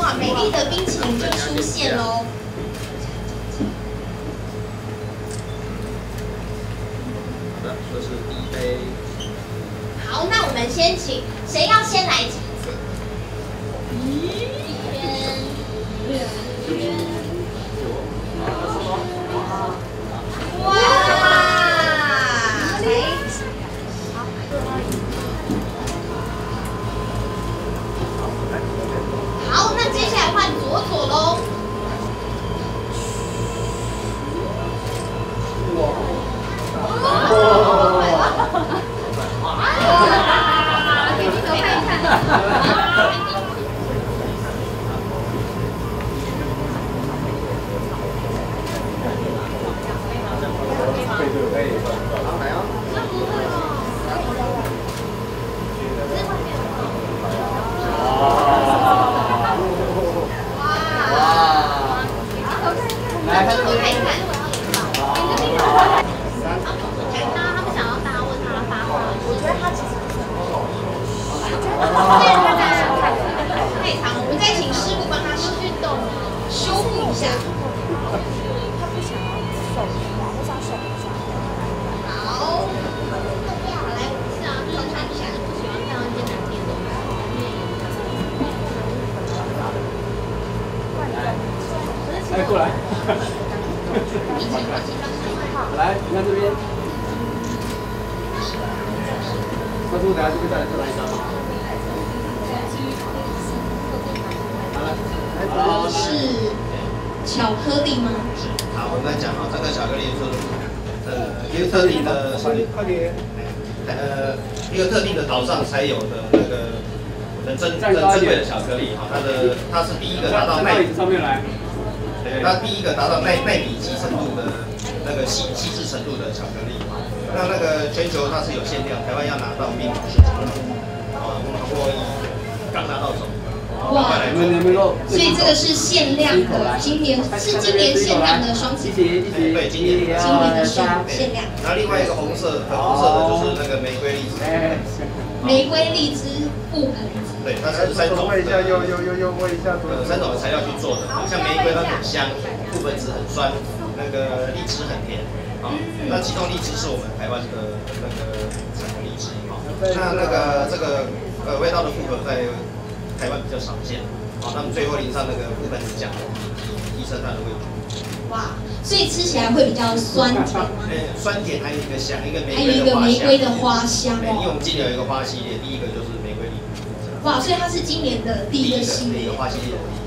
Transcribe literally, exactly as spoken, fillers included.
哇，美丽的冰淇淋就出现喽！ 好的，这是第一杯。 好，那我们先请谁要先来几次？一边，两边。哇！好，那接下来换左左喽。哇！给镜头看一看。 好，来哦。来，看这边。 他们想要大家问他发话，我觉得他其实不是很好。太长，我们再请师傅帮他运动修复一下。 他不想要手，或者手一下。 好，好来，是啊，就是他不想不喜欢看到一些难听的东西。 哎，过来。来，你看这边。他说等下这边再来再来一张。 好了，是巧克力吗？ 是。好，我们来讲啊，这个巧克力是呃一个特定的， 快点。 呃一个特定的岛上才有的那个很珍珍珍贵的巧克力哈，它的它是第一个达到奈米上面来。 对，它第一个达到奈奈米级程度的那个细细致程度的巧克力。那那个全球它是有限量，台湾要拿到命名市场，啊，我刚拿到手。 哇，所以这个是限量的，今年是今年限量的双喜， 对，今年今年的限限量。 然后另外一个红色，粉红色的就是那个玫瑰荔枝。 玫瑰荔枝覆盆子。 对，它是三种的， 问一下，又又又又问一下， 呃，三种的材料去做的。像玫瑰它很香，覆盆子很酸，那个荔枝很甜。啊，那其中荔枝是我们台湾的那个产的荔枝啊。那那个这个呃味道的复合在台湾比较少见，好，他们最后淋上那个覆盆子酱，提升它的味道。 哇，所以吃起来会比较酸甜吗？ 呃，酸甜还有一个香，一个玫还有一个玫瑰的花香对，因为我哦。 们今年有一个花系列，第一个就是玫瑰荔枝。 哇，所以它是今年的第一个系列。 第一个花系列。